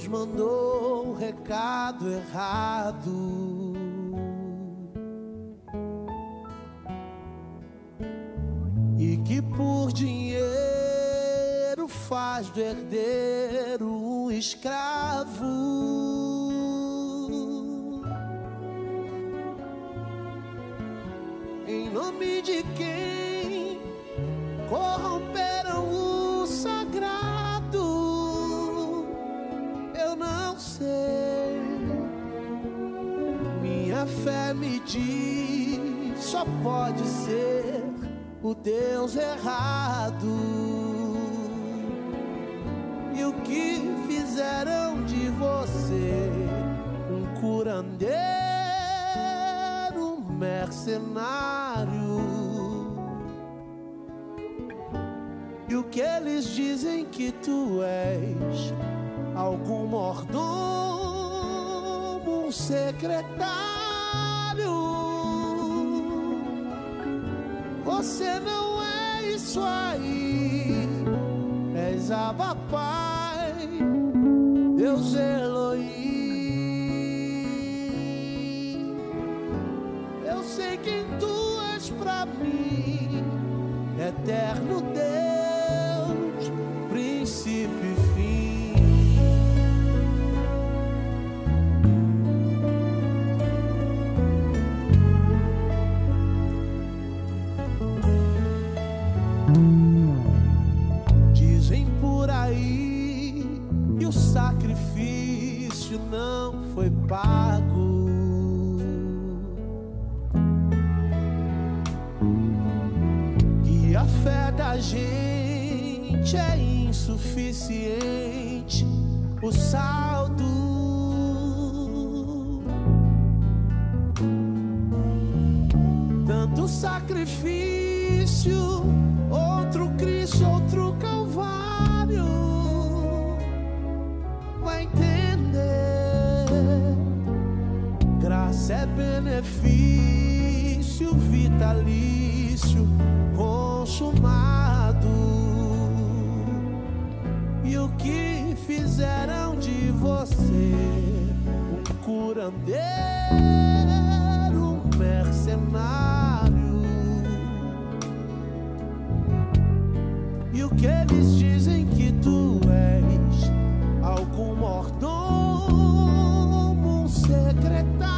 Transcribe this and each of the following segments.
Deus mandou o recado errado. E que por dinheiro faz do herdeiro um escravo. Em nome de quem corromperam o sagrado, eu não sei. Minha fé me diz, só pode ser o Deus errado. E o que fizeram de você um curandeiro, um mercenário? E o que eles dizem que tu és? Algum mordomo, um secretário? Você não é isso aí. És Abba Pai, Deus Elohim. Eu sei quem tu és pra mim, eterno Deus, princípio e fim. Dizem por aí que o sacrifício não foi pago, que a fé da gente é insuficiente, o saldo. Tanto sacrifício, outro Cristo, outro Calvário. Vai entender, graça é benefício vitalício consumado. E o que fizeram de você um curandeiro, um mercenário? E o que eles dizem que tu és? Algum mordomo, um secretário?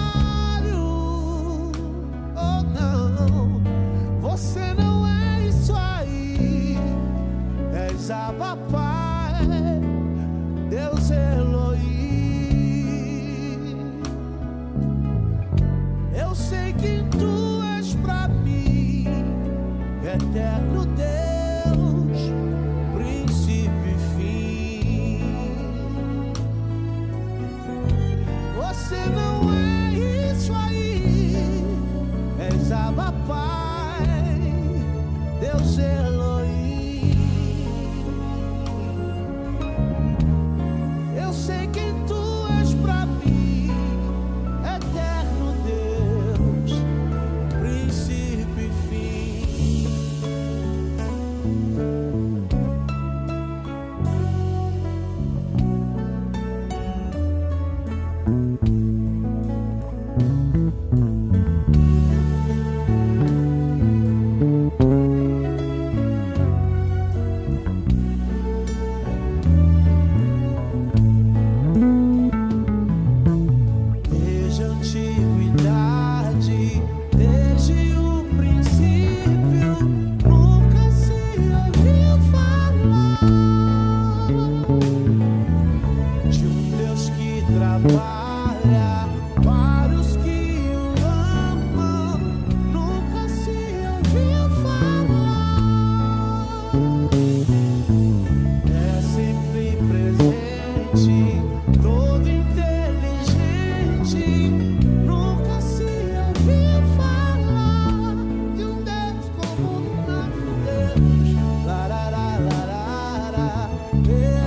Oh não, você não é isso aí. És Abba Pai, Deus Elohim. Eu sei quem tu és pra mim, eterno Deus, princípio e fim. Você não é isso aí. És Abba Pai, Deus Elohim. Eu sei quem tu és pra mim, eterno Deus, princípio e fim. Desde a antiguidade, desde o princípio, nunca se ouviu falar de um Deus que trabalha para os que o amam. Nunca se ouviu falar. É sempre presente, todo inteligente. Nunca se ouviu falar de um Deus como o nosso Deus. Larará, larará,